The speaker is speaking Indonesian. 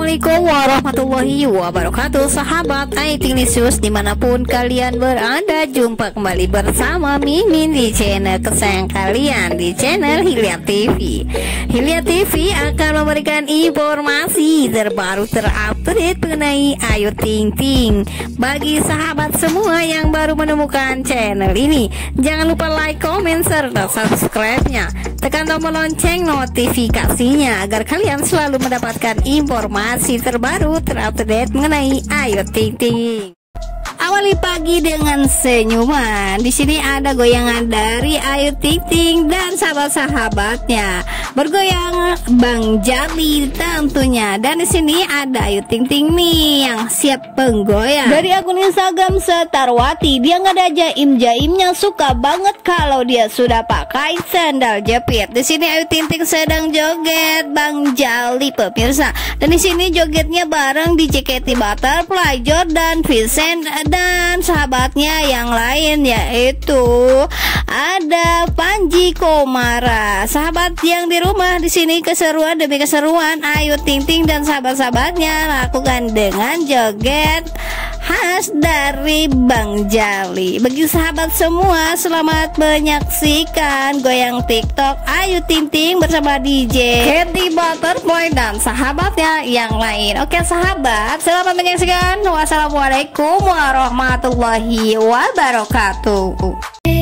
Assalamualaikum warahmatullahi wabarakatuh. Sahabat Aitinglisius dimanapun kalian berada, jumpa kembali bersama Mimin di channel kesayangan kalian, di channel Hilya TV. Hilya TV akan memberikan informasi terbaru terupdate mengenai Ayu Ting Ting. Bagi sahabat semua yang baru menemukan channel ini, jangan lupa like, comment, serta subscribe-nya. Tekan tombol lonceng notifikasinya agar kalian selalu mendapatkan informasi terbaru terupdate mengenai Ayu Ting Ting. Awali pagi dengan senyuman. Di sini ada goyangan dari Ayu Ting Ting dan sahabat-sahabatnya. Bergoyang Bang Jali tentunya. Dan di sini ada Ayu Ting Ting nih yang siap penggoyang. Dari akun Instagram Setarwati, dia nggak ada jaim-jaimnya, suka banget kalau dia sudah pakai sandal jepit. Di sini Ayu Ting Ting sedang joget Bang Jali pemirsa. Dan di sini jogetnya bareng di JKT Butterfly, Jordan, Vincent dan sahabatnya yang lain, yaitu ada Panji Komara. Sahabat yang di rumah, di sini keseruan demi keseruan Ayu Ting Ting dan sahabat-sahabatnya lakukan dengan joget khas dari Bang Jali. Bagi sahabat semua, selamat menyaksikan goyang TikTok Ayu Ting Ting bersama DJ JKT Butterfly dan sahabatnya yang lain. Oke sahabat, selamat menyaksikan. Wassalamualaikum warahmatullahi wabarakatuh.